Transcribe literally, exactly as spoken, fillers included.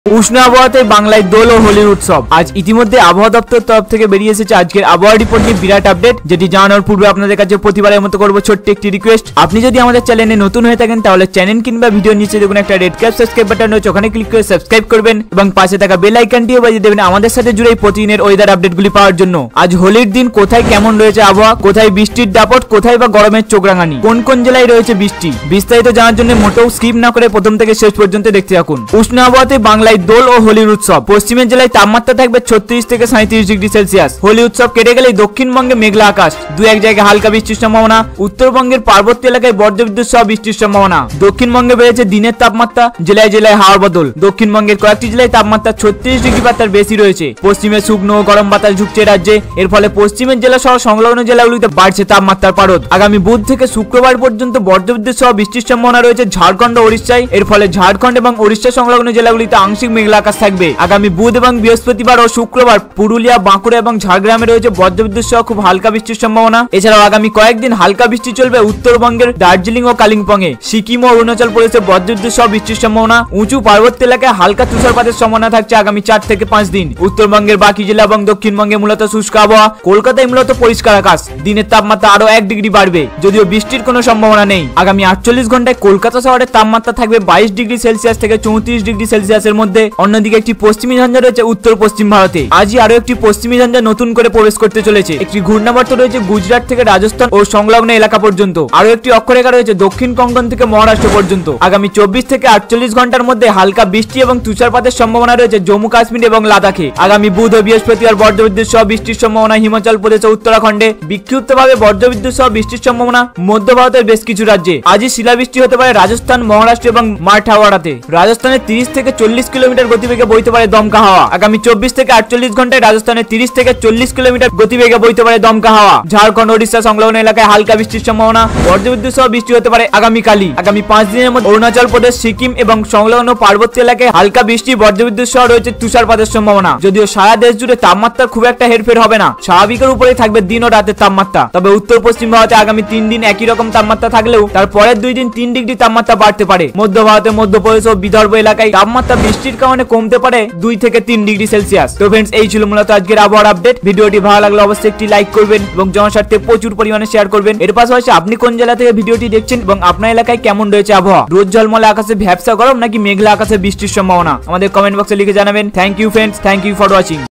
উষ্ণ আবহাওয়াতে বাংলায় দোল ও হোলির উৎসব। আজ ইতিমধ্যে আবহাওয়া দপ্তর তরফ থেকে বেরিয়ে এসেছে আজকের আবহাওয়া রিপোর্ট নিয়ে বিরাট আপডেট, যেটি জানানোর পূর্বে আপনাদের কাছে প্রতিবারের মতো করবো ছোট্ট একটি রিকোয়েস্ট। আপনি যদি আমাদের চ্যানেলে নতুন হয়ে থাকেন তাহলে চ্যানেল কিংবা ভিডিও নিচে দেখুন একটা রেড ক্যাপ সাবস্ক্রাইব বাটন রয়েছে, ওখানে ক্লিক করে সাবস্ক্রাইব করবেন এবং পাশে থাকা বেল আইকনটিও বাজিয়ে দেবেন আমাদের সাথে জুড়ে প্রতিদিনের ওয়েদার আপডেটগুলি পাওয়ার জন্য। আজ হোলির দিন কোথায় কেমন রয়েছে আবহাওয়া, কোথায় বৃষ্টির দাপট, কোথায় বা গরমের চোখ রাঙানি, কোন কোন জেলায় রয়েছে বৃষ্টি, বিস্তারিত জানার জন্য মোটেও স্কিপ না করে প্রথম থেকে শেষ পর্যন্ত দেখতে থাকুন। উষ্ণ আবহাওয়াতে বাংলায় দোল ও হোলির উৎসব। পশ্চিমের জেলায় তাপমাত্রা থাকবে ছত্রিশ থেকে সাঁত্রিশ ডিগ্রি সেলসিয়াস। হোলি উৎসব কেটে গেলে দক্ষিণবঙ্গে মেঘলা আকাশ, দু এক জায়গায় হালকা বৃষ্টির সম্ভাবনা। উত্তরবঙ্গের পার্বত্য এলাকায় বজ্রবিদ্যুৎ সহ বৃষ্টির সম্ভাবনা। দক্ষিণবঙ্গে বেড়েছে দিনের তাপমাত্রা, জেলায় জেলায় হাওয়ার বদল। দক্ষিণবঙ্গের কয়েকটি জেলায় তাপমাত্রা ছত্রিশ ডিগ্রি বা তার বেশি রয়েছে। পশ্চিমে শুকনো গরম বাতাস ঢুকছে রাজ্যে, এর ফলে পশ্চিমের জেলা সহ সংলগ্ন জেলাগুলিতে বাড়ছে তাপমাত্রার পারদ। আগামী বুধ থেকে শুক্রবার পর্যন্ত বজ্রবিদ্যুৎ সহ বৃষ্টির সম্ভাবনা রয়েছে ঝাড়খণ্ড ও ওড়িশায়, এর ফলে ঝাড়খণ্ড এবং ওড়িশা সংলগ্ন জেলাগুলিতে আংশিক মেঘলা আকাশ থাকবে। আগামী বুধ এবং বৃহস্পতিবার ও শুক্রবার পুরুলিয়া, বাঁকুড়া এবং ঝাড়গ্রামে রয়েছে বজ্রবিদ্যুৎ সহ খুব হালকা বৃষ্টির সম্ভাবনা। এছাড়াও আগামী কয়েকদিন হালকা বৃষ্টি চলবে উত্তরবঙ্গের দার্জিলিং ও কালিম্পংয়ে। সিকিম ও অরুণাচল প্রদেশে বজ্রবিদ্যুৎ সহ বৃষ্টির সম্ভাবনা। উঁচু পার্বত্য এলাকায় হালকা তুষারপাতের সম্ভাবনা থাকছে আগামী চার থেকে পাঁচ দিন। উত্তরবঙ্গের বাকি জেলা এবং দক্ষিণবঙ্গে মূলত শুষ্ক আবহাওয়া। কলকাতায় মূলত পরিষ্কার আকাশ। দিনের তাপমাত্রা আরো এক ডিগ্রি বাড়বে, যদিও বৃষ্টির কোনো সম্ভাবনা নেই। আগামী আটচল্লিশ ঘন্টায় কলকাতা শহরের তাপমাত্রা থাকবে বাইশ ডিগ্রি সেলসিয়াস থেকে চৌত্রিশ ডিগ্রি সেলসিয়াসের মধ্যে। অন্যদিকে একটি পশ্চিমী ঝঞ্ঝা রয়েছে উত্তর পশ্চিম ভারতে। আজই আরো একটি পশ্চিমী ঝঞ্ঝা নতুন করে প্রবেশ করতে চলেছে। একটি ঘূর্ণাবর্ত রয়েছে গুজরাট থেকে রাজস্থান ও সংলগ্ন এলাকা পর্যন্ত। আরো একটি অক্ষরেখা রয়েছে দক্ষিণ কঙ্কন থেকে মহারাষ্ট্র পর্যন্ত। আগামী চব্বিশ থেকে আটচল্লিশ ঘন্টার মধ্যে হালকা বৃষ্টি এবং তুষারপাতের সম্ভাবনা রয়েছে জম্মু কাশ্মীর এবং লাদাখে। আগামী বুধ ও বৃহস্পতিবার বজ্রবিদ্যুৎ সহ বৃষ্টির সম্ভাবনা হিমাচল প্রদেশ ও উত্তরাখণ্ডে। বিক্ষিপ্তভাবে বজ্রবিদ্যুৎ সহ বৃষ্টির সম্ভাবনা মধ্য ভারতের বেশ কিছু রাজ্যে। আজই শিলাবৃষ্টি হতে পারে রাজস্থান, মহারাষ্ট্র এবং মারাঠাওয়াড়াতে। রাজস্থানে তিরিশ থেকে চল্লিশ কিলোমিটার গতিবেগে বইতে পারে দমকা হাওয়া। আগামী চব্বিশ থেকে আটচল্লিশ ঘন্টায় রাজস্থানে তিরিশ থেকে চল্লিশ কিলোমিটার গতিবেগে বইতে পারে দমকা হাওয়া। ঝাড়খণ্ড, ওড়িশা সংলগ্ন এলাকায় হালকা বৃষ্টির সম্ভাবনা। বজ্রবিদ্যুৎ সহ বৃষ্টি হতে পারে আগামীকালই। আগামী পাঁচ দিনের মধ্যে অরুণাচল প্রদেশ, সিকিম এবং সংলগ্ন পার্বত্য এলাকায় হালকা বৃষ্টি, বজ্রবিদ্যুৎ সহ রয়েছে তুষারপাতের সম্ভাবনা। যদিও সারা দেশ জুড়ে তাপমাত্রা খুব একটা হেরফের হবে না, স্বাভাবিকের উপরেই থাকবে দিন ও রাতের তাপমাত্রা। তবে উত্তর পশ্চিম ভারতে আগামী তিন দিন একই রকম তাপমাত্রা থাকলেও তার পরের দুই দিন তিন ডিগ্রি তাপমাত্রা বাড়তে পারে। মধ্য ভারতের মধ্যপ্রদেশ ও বিদর্ভ এলাকায় তাপমাত্রা বৃষ্টির কারণে কমতে পারে দুই থেকে তিন ডিগ্রি সেলসিয়াস। তো ফ্রেন্ডস, এই ছিল মূলত আজকের আবহাওয়ার আপডেট। ভিডিওটি ভালো লাগলে অবশ্যই একটি লাইক করবেন এবং জনস্বার্থে প্রচুর পরিমাণে শেয়ার করবেন। এর পাশাপাশি আপনি কোন জেলা থেকে ভিডিওটি দেখছেন এবং আপনার এলাকায় কেমন রয়েছে আবহাওয়া, রোদ ঝলমলে আকাশে ভ্যাপসা গরম নাকি মেঘলা আকাশে বৃষ্টির সম্ভাবনা, আমাদের কমেন্ট বক্সে লিখে জানাবেন। Thank you friends, thank you for watching.